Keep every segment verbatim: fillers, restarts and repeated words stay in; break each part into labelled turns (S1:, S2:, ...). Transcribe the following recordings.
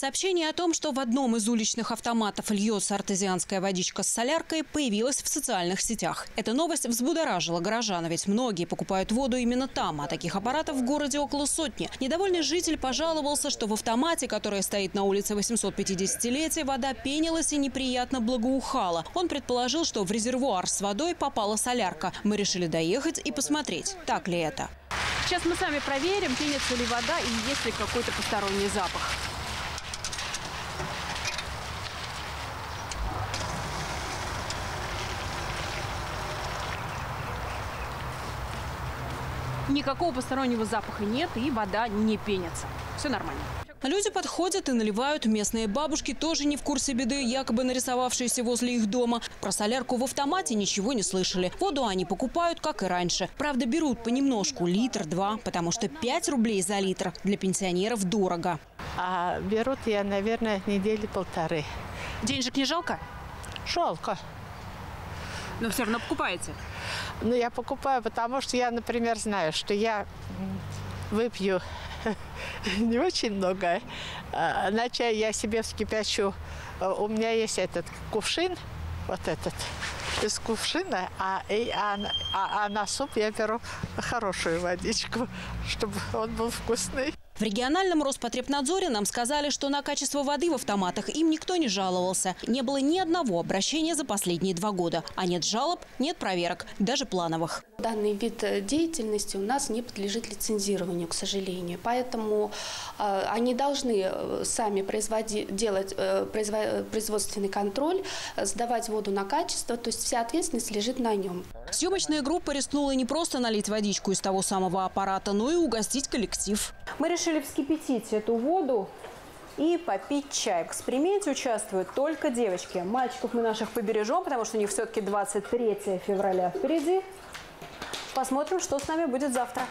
S1: Сообщение о том, что в одном из уличных автоматов льется артезианская водичка с соляркой, появилось в социальных сетях. Эта новость взбудоражила горожан, ведь многие покупают воду именно там, а таких аппаратов в городе около сотни. Недовольный житель пожаловался, что в автомате, который стоит на улице восемьсот пятидесятилетия, вода пенилась и неприятно благоухала. Он предположил, что в резервуар с водой попала солярка. Мы решили доехать и посмотреть, так ли это.
S2: Сейчас мы сами проверим, пенится ли вода и есть ли какой-то посторонний запах. Никакого постороннего запаха нет и вода не пенится. Все нормально.
S1: Люди подходят и наливают. Местные бабушки тоже не в курсе беды, якобы нарисовавшиеся возле их дома. Про солярку в автомате ничего не слышали. Воду они покупают, как и раньше. Правда, берут понемножку, литр-два, потому что пять рублей за литр для пенсионеров дорого.
S3: А берут я, наверное, недели полторы.
S2: Денежек не жалко?
S3: Жалко.
S2: Но все равно покупаете?
S3: Ну, я покупаю, потому что я, например, знаю, что я выпью не очень много. На чай я себе вскипячу. У меня есть этот кувшин, вот этот, из кувшина, а, а, а, а на суп я беру хорошую водичку, чтобы он был вкусный.
S1: В региональном Роспотребнадзоре нам сказали, что на качество воды в автоматах им никто не жаловался. Не было ни одного обращения за последние два года. А нет жалоб, нет проверок, даже плановых.
S4: Данный вид деятельности у нас не подлежит лицензированию, к сожалению. Поэтому э, они должны сами производить, делать э, производственный контроль, сдавать воду на качество, то есть вся ответственность лежит на нем.
S1: Съемочная группа рискнула не просто налить водичку из того самого аппарата, но и угостить коллектив.
S5: Мы решили вскипятить эту воду и попить чай. В эксперименте участвуют только девочки. Мальчиков мы наших побережем, потому что у них все-таки двадцать третье февраля впереди. Посмотрим, что с нами будет завтра.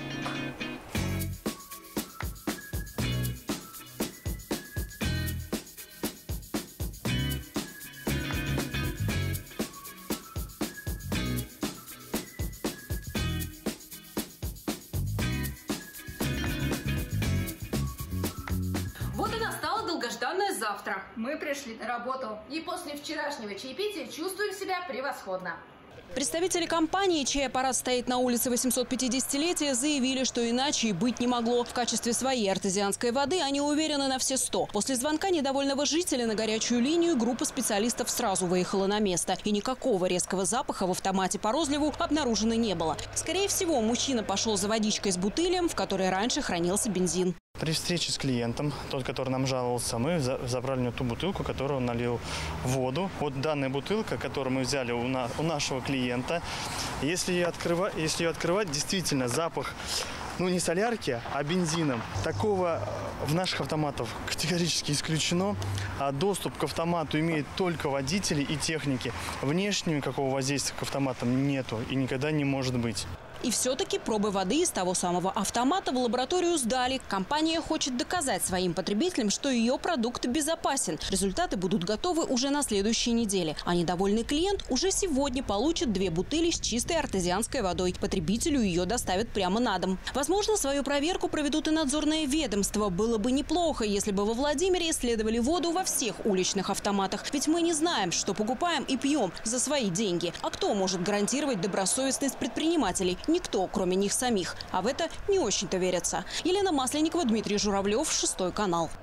S2: Вот и настало долгожданное завтра.
S6: Мы пришли на работу и после вчерашнего чаепития чувствуем себя превосходно.
S1: Представители компании, чей аппарат стоит на улице восемьсот пятидесятилетия, заявили, что иначе и быть не могло. В качестве своей артезианской воды они уверены на все сто. После звонка недовольного жителя на горячую линию группа специалистов сразу выехала на место. И никакого резкого запаха в автомате по розливу обнаружено не было. Скорее всего, мужчина пошел за водичкой с бутылем, в которой раньше хранился бензин.
S7: При встрече с клиентом, тот, который нам жаловался, мы забрали у него ту бутылку, которую он налил в воду. Вот данная бутылка, которую мы взяли у, на, у нашего клиента, если ее, открывать, если ее открывать, действительно запах, ну не солярки, а бензином. Такого в наших автоматах категорически исключено. А доступ к автомату имеют только водители и техники. Внешнего никакого воздействия к автоматам нету и никогда не может быть.
S1: И все-таки пробы воды из того самого автомата в лабораторию сдали. Компания хочет доказать своим потребителям, что ее продукт безопасен. Результаты будут готовы уже на следующей неделе. А недовольный клиент уже сегодня получит две бутыли с чистой артезианской водой. Потребителю ее доставят прямо на дом. Возможно, свою проверку проведут и надзорное ведомство. Было бы неплохо, если бы во Владимире исследовали воду во всех уличных автоматах. Ведь мы не знаем, что покупаем и пьем за свои деньги. А кто может гарантировать добросовестность предпринимателей? Никто, кроме них самих. А в это не очень-то верится. Елена Масленникова, Дмитрий Журавлев, Шестой канал.